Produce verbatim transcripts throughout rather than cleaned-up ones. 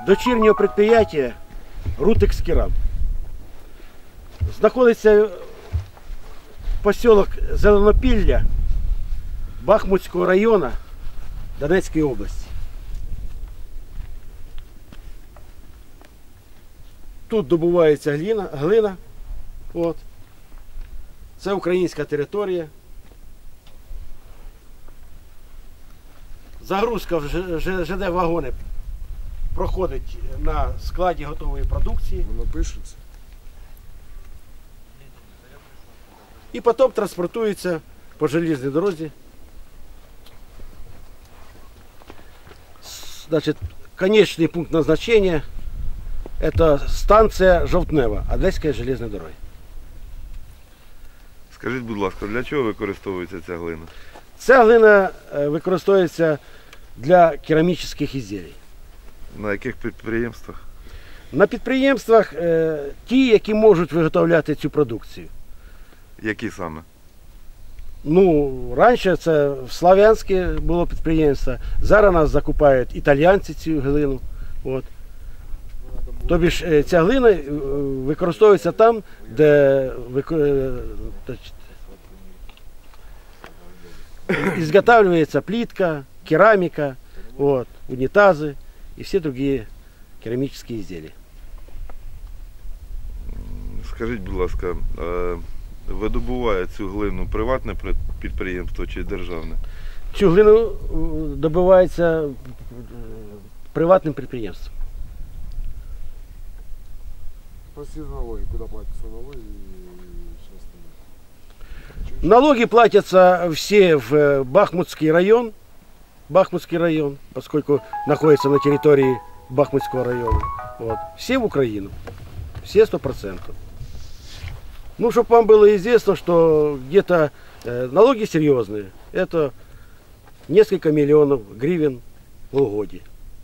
дочірнього підприємства «Рутекс-Керам». Знаходиться поселок Зеленопілля Бахмутського району Донецької області. Тут добувається глина, глина. От. Це українська територія. Загрузка в ЖД-вагони проходить на складі готової продукції. Воно пишеться. І потім транспортується по железній дорозі. Значит, конечный пункт назначения – это станция Жовтнева, Одеської железної дороги. Скажіть, будь ласка, для чого використовується ця глина? Ця глина використовується для керамічних ізделій. На яких підприємствах? На підприємствах е, ті, які можуть виготовляти цю продукцію. Які саме? Ну, раніше це в Слов'янське було підприємство, зараз нас закупають італійці цю глину. От. Тобі ж ця глина використовується там, де изготавливается плитка, керамика, вот, унитазы и все другие керамические изделия. Скажіть, будь ласка, видобуває цю глину приватне підприємство чи державне? Цю глину добувається приватним підприємством. Спасибо, налоги. Куда платятся налоги и все остальное? Налоги платятся все в Бахмутский район, Бахмутский район, поскольку находится на территории Бахмутского района. Вот. Все в Украину, все сто процентов. Ну, чтобы вам было известно, что где-то э, налоги серьезные, это несколько миллионов гривен в полгода.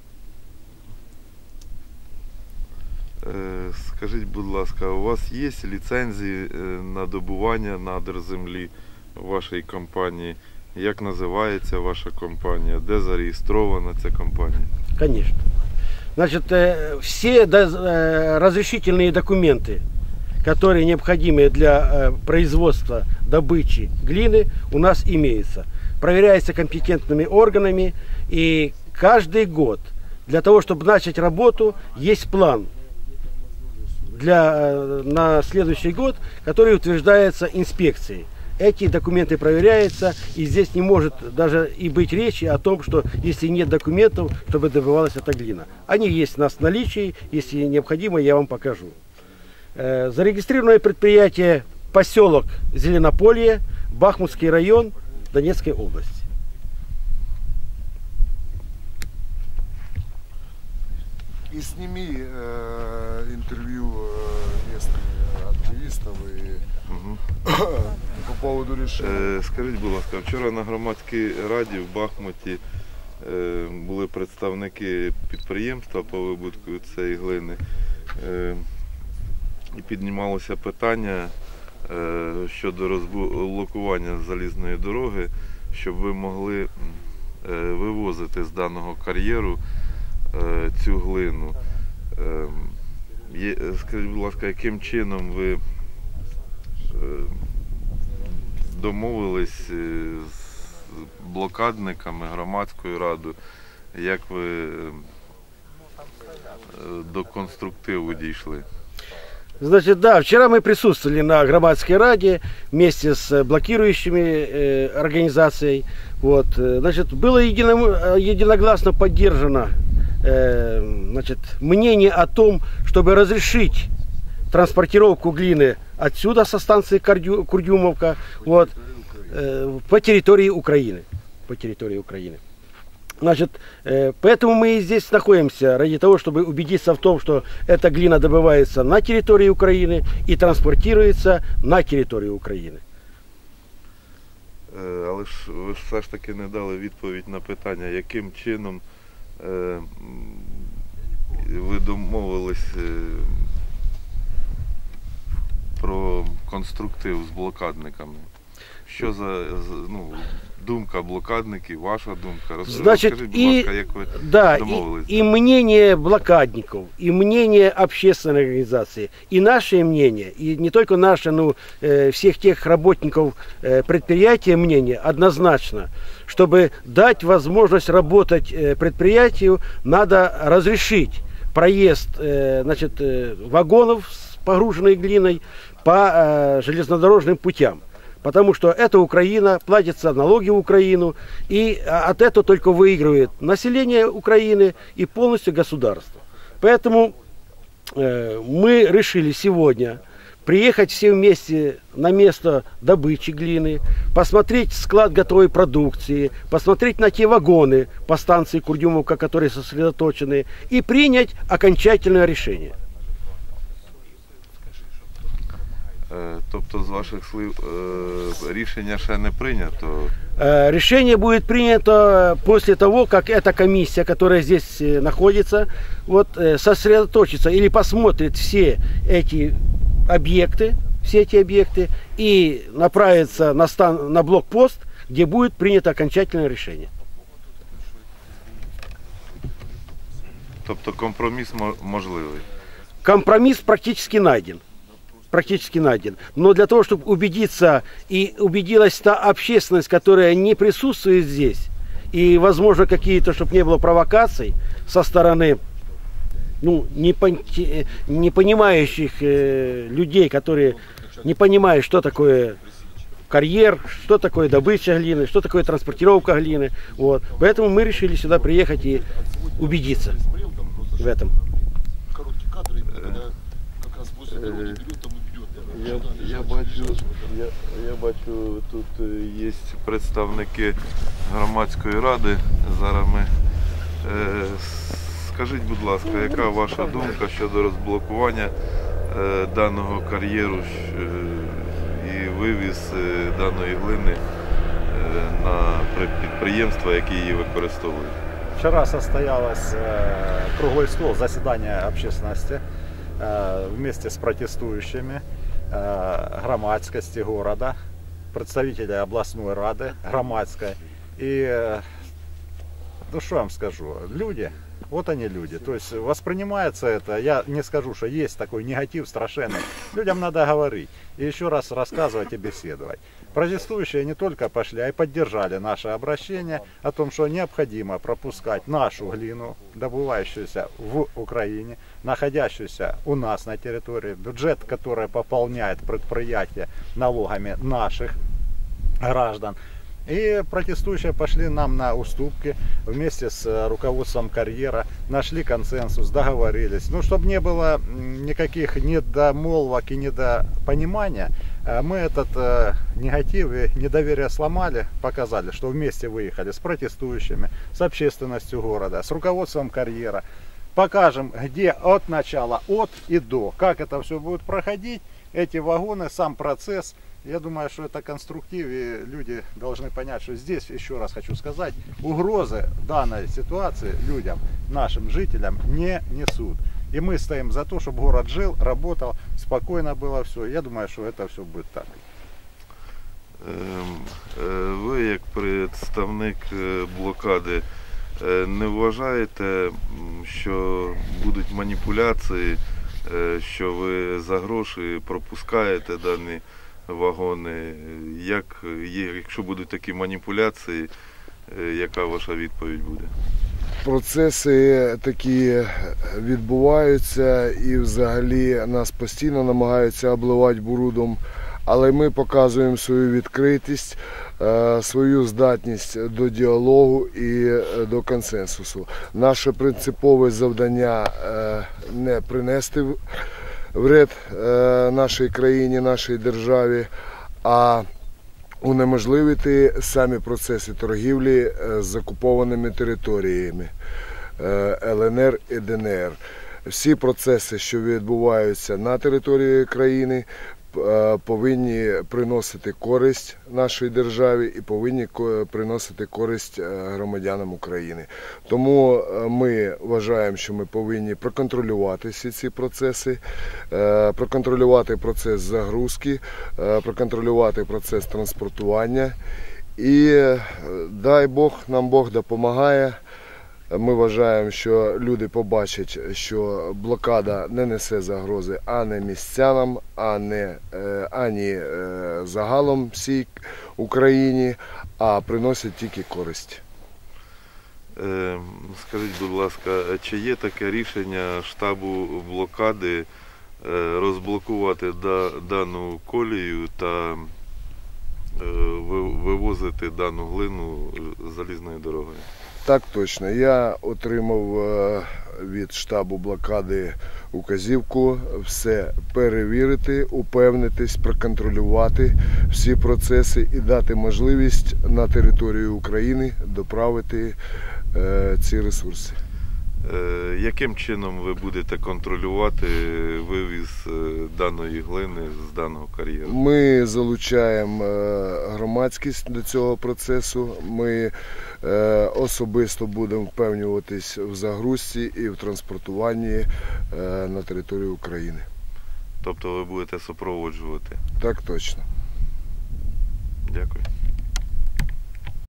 Скажіть, будь ласка, у вас є ліцензії на добування надр землі вашої компанії? Як називається ваша компанія? Де зареєстрована ця компанія? Конечно. Значит, все разрешительные документы, которые необходимы для производства, добычи глины, у нас имеются. Проверяются компетентными органами, и каждый год для того, чтобы начать работу, есть план для, на следующий год, который утверждается инспекцией. Эти документы проверяются, и здесь не может даже и быть речи о том, что если нет документов, чтобы добывалась эта глина. Они есть у нас в наличии, если необходимо, я вам покажу. Зарегистрированное предприятие поселок Зеленополье, Бахмутский район, Донецкой области. И сними э, интервью э, местных активистов и угу. по поводу решения. Е, скажіть, будь ласка, вчора на громадській раді в Бахмуті е, були представники підприємства по видобутку цієї глини. Е, і піднімалося питання е, щодо розблокування залізної дороги, щоб ви могли е, вивозити з даного кар'єру цю глину. Скажіть, будь ласка, яким чином ви домовились з блокадниками, громадською радою, як ви до конструктиву дійшли? Значит, да, вчера мы присутствовали на громадской раде вместе с блокирующими э, организацией. Вот, значит, было едино, единогласно поддержано э, значит, мнение о том, чтобы разрешить транспортировку глины отсюда, со станции Курдюмовка, вот, э, по территории Украины. По территории Украины. Значит, поэтому мы и здесь находимся, ради того, чтобы убедиться в том, что эта глина добывается на территории Украины и транспортируется на территорию України. Але ж ви все ж таки не дали відповідь на питання, яким чином ви домовились про конструктив з блокадниками. Що за, ну, думка блокадників, ваша думка? Роз... Значит, Розкажіть, будь и, ласка, як ви да, домовились? и, и мнение блокадников, и мнение общественной организации, и наше мнение, и не только наше, но э, всех тех работников э, предприятия мнение однозначно. Чтобы дать возможность работать э, предприятию, надо разрешить проезд э, значит, э, вагонов с погруженной глиной по э, железнодорожным путям. Потому что это Украина, платятся налоги в Украину, и от этого только выигрывает население Украины и полностью государство. Поэтому э, мы решили сегодня приехать все вместе на место добычи глины, посмотреть склад готовой продукции, посмотреть на те вагоны по станции Курдюмовка, которые сосредоточены, и принять окончательное решение. Тобто, з ваших слів, рішення ще не прийнято? Решение будет принято после того, как эта комиссия, которая здесь находится, вот, сосредоточится или посмотрит все эти объекты, все эти объекты и направится на, стан, на блокпост, где будет принято окончательное решение. Тобто компромисс можливий? Компромисс практически найден. Практически найден. Но для того, чтобы убедиться, и убедилась та общественность, которая не присутствует здесь, и, возможно, какие-то, чтобы не было провокаций со стороны ну, не, не понимающих э, людей, которые не понимают, что такое карьер, что такое добыча глины, что такое транспортировка глины. Вот. Поэтому мы решили сюда приехать и убедиться в этом. Я, я, бачу, я, я бачу, тут є представники громадської ради. Зараз ми, е, скажіть, будь ласка, яка ваша думка щодо розблокування е, даного кар'єру е, і вивіз е, даної глини е, на підприємства, які її використовують? Вчера состоялось э, круглый стол, заседание общественности э, вместе с протестующими, э, громадскости города, представители областной рады, громадской. И, э, ну что я вам скажу, люди, вот они люди. То есть воспринимается это, я не скажу, что есть такой негатив страшенный. Людям надо говорить и еще раз рассказывать и беседовать. Протестующие не только пошли, а и поддержали наше обращение о том, что необходимо пропускать нашу глину, добывающуюся в Украине, находящуюся у нас на территории, бюджет, который пополняет предприятие налогами наших граждан. И протестующие пошли нам на уступки вместе с руководством карьера, нашли консенсус, договорились. Ну, чтобы не было никаких недомолвок и недопонимания, мы этот э, негатив и недоверие сломали, показали, что вместе выехали с протестующими, с общественностью города, с руководством карьера. Покажем, где от начала, от и до, как это все будет проходить, эти вагоны, сам процесс. Я думаю, что это конструктив, и люди должны понять, что здесь, еще раз хочу сказать, угрозы данной ситуации людям, нашим жителям не несут. И мы стоим за то, чтобы город жил, работал, спокойно было все. Я думаю, что это все будет так. Ви, як представник блокади, не вважаєте, що будуть маніпуляції, що ви за гроші пропускаєте дані вагони? Як, якщо будуть такі маніпуляції, яка ваша відповідь буде? Процеси такі відбуваються і взагалі нас постійно намагаються обливати брудом, але ми показуємо свою відкритість, свою здатність до діалогу і до консенсусу. Наше принципове завдання не принести вред нашій країні, нашій державі, а унеможливити самі процеси торгівлі з окупованими територіями Л Н Р і Д Н Р. Всі процеси, що відбуваються на території країни, повинні приносити користь нашій державі і повинні приносити користь громадянам України. Тому ми вважаємо, що ми повинні проконтролювати всі ці процеси, проконтролювати процес загрузки, проконтролювати процес транспортування І е, дай Бог, нам Бог допомагає. Ми вважаємо, що люди побачать, що блокада не несе загрози ані містянам, ані, ані загалом всій Україні, а приносять тільки користь. Скажіть, будь ласка, чи є таке рішення штабу блокади розблокувати дану колію та вивозити дану глину залізною дорогою? Так точно. Я отримав від штабу блокади указівку все перевірити, упевнитись, проконтролювати всі процеси і дати можливість на територію України доправити ці ресурси. Яким чином ви будете контролювати вивіз даної глини з даного кар'єру? Ми залучаємо громадськість до цього процесу. Ми особисто будемо впевнюватись в загрузці і в транспортуванні на територію України. Тобто ви будете супроводжувати? Так точно.